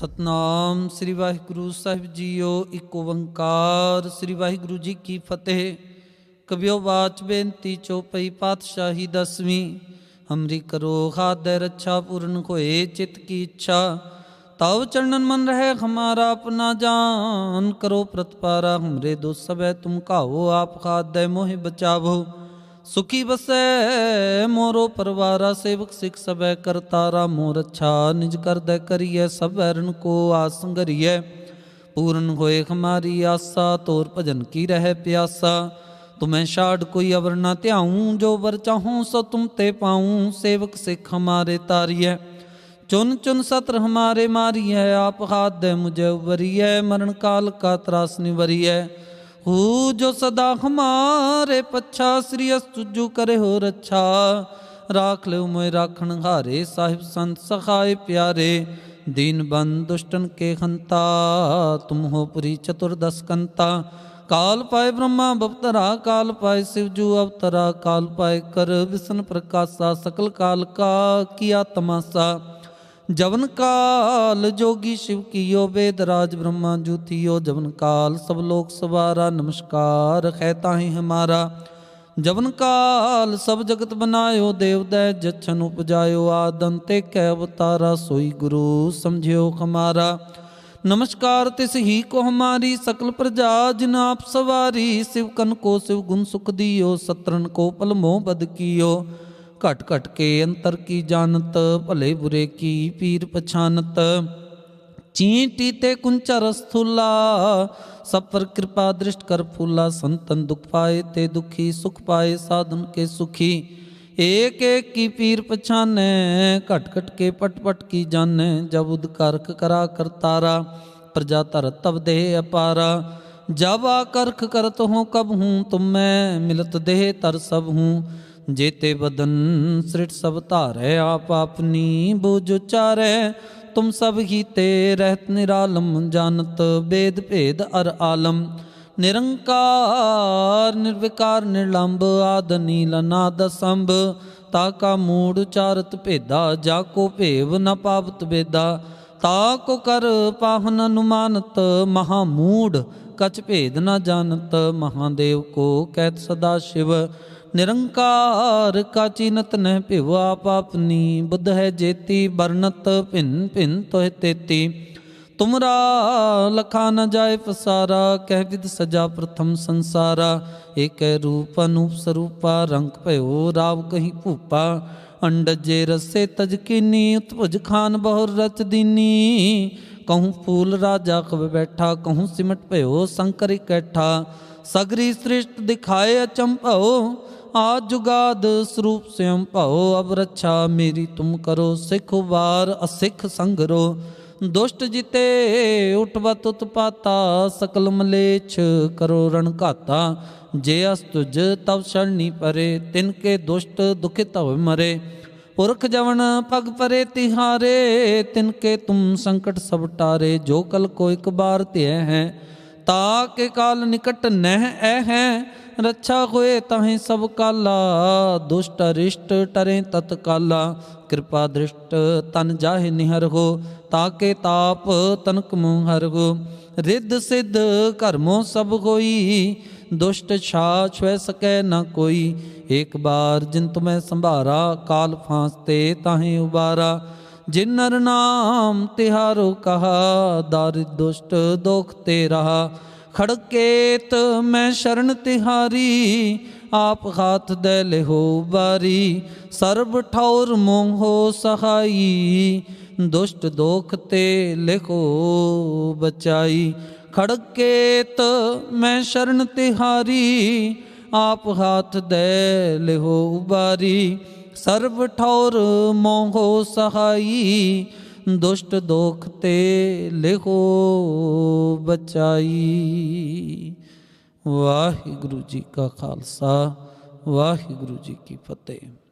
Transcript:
सतनाम श्री वाहिगुरु साहिब जीओ। एक ओंकार श्री वाहिगुरु जी की फतेह। कबियो बाच बेनती चौपई पातशाही दसवीं। हमरी करो खादय रक्षा पूर्ण होए चित्त की इच्छा। ताव चरणन मन रहे हमारा अपना जान। करो प्रतपारा हमरे दो सब तुम काहो। आप खादय मोहि बचावो। सुखी बसै मोरो परवारा। सेवक सिख सब करतारा। मोर अच्छा निज कर दे करिए। सब रन को आसंगरिय। पूर्ण होए हमारी आशा। तोर भजन की रह प्यासा। तुम्हें शाड़ कोई अवर न त्याऊं। जो वर चाहूं सो तुम ते पाऊं। सेवक सिख हमारे तारिय। चुन चुन सत्र हमारे मारिय। आप हाथ दे मुझे उबरिय। मरण काल का त्रास निवरिय। हु जो सदा हमारे पच्छा। श्री तुझु करे हो रक्षा। राख ले मोय राखण हारे। साहिब संत सखाए प्यारे। दीन बंद दुष्टन के हंता। तुम हो पुरी चतुर्दश कंता। काल पाए ब्रह्मा बवतरा। काल पाए शिवजू अवतरा। काल पाए कर विष्णु प्रकाशा। सकल काल का किया तमाशा। जवन काल जोगी शिव कियो। वेद राज ब्रह्मा जूथियो। जवन काल सब लोक सवारा। नमस्कार कहता है हमारा। जवन काल सब जगत बनायो। देव दै जच्छन उपजायो। आदंते कै अवतारा। सोई गुरु समझियो हमारा। नमस्कार तिस ही को हमारी। सकल प्रजा जिन आप सवारी। शिव कन को शिव गुण सुख दियो। सत्रन को पल मोह बद कियो। घट घट के अंतर की जानत। भले बुरे की पीर पछानत। चींटी ते कुंचा रस्थूला। सब पर कृपा दृष्ट कर फूला। संतन दुख पाए ते दुखी। सुख पाए साधन के सुखी। एक एक की पीर पछाने। घट घट के पट पट की जाने। जब उदकारक करा करतारा। प्रजा तर तब देह अपारा। जब आकर्ख करत हूँ कब हूँ। तुम मैं मिलत देह तर सब हूँ। जेते बदन सृट सब तारे। आप अपनी बुझ उचारे। तुम सब ही ते रहत निरालम। जानत वेद भेद अर आलम। निरंकार निर्विकार निर्लंब। आद नील नाद संभ। ताका मूड उचारत भेदा। जाको भेव न पावत वेदा। ताको कर पाहन अनुमानत। महामूड कछ भेद न जानत। महादेव को कहत सदा शिव। निरंकार का चीनत न पिव। आप अपनी बुद्ध है जेती। बरनत भिन्न भिन्न तोह तेती। तुमरा लखा न जाए पसारा। कह विद सजा प्रथम संसारा। एक रूप अनूप स्वरूपा। रंग भयो राव कहीं भूपा। अंडजे रसे तज कीनी। उत्भुज खान बहुर रच दीनी। कहूँ फूल राजा कब बैठा। कहूँ सिमट भयो शंकर इकट्ठा। सगरी सृष्ट दिखाए अचंभव। आज जुगाद स्वरूप स्वयं पाओ। अब रक्षा मेरी तुम करो। सिख उबार असिख संगरो। दुष्ट जिते उठवत उत्पाता। सकल मलेच्छ करो रण घाता। जे अस्तुज तब शरणी परे। तिनके दुष्ट दुखित हो मरे। पुरख जवन पग परे तिहारे। तिनके तुम संकट सब टारे। जो कल को एक बार त्य है। ताके काल निकट नह है। रक्षा होए ताहि सब काला। दुष्ट अरिष्ट टरे तत्काला। कृपा दृष्ट तन जाहि निहर हो। ताके ताप तनक मुहर हो। रिद्ध सिद्ध कर्मों सब होई। दुष्ट छा छुए सकै न कोई। एक बार जिन तुम्हें संभारा। काल फांसते ताहि उबारा। जिन नर नाम तिहारो कहा। दारिद्र दुष्ट दोख ते रहा। खड़केत मैं शरण तिहारी। आप हाथ दे ले हो बारी। सर्व ठौर मोह सहाई। दुष्ट दोख ते लेखो बचाई। खड़केत मैं शरण तिहारी। आप हाथ दे ले हो बारी। सर्व ठौर मोह सहाई। दुष्ट दोख ते लेखो बचाई। वाहिगुरु जी का खालसा वाहिगुरु जी की फतेह।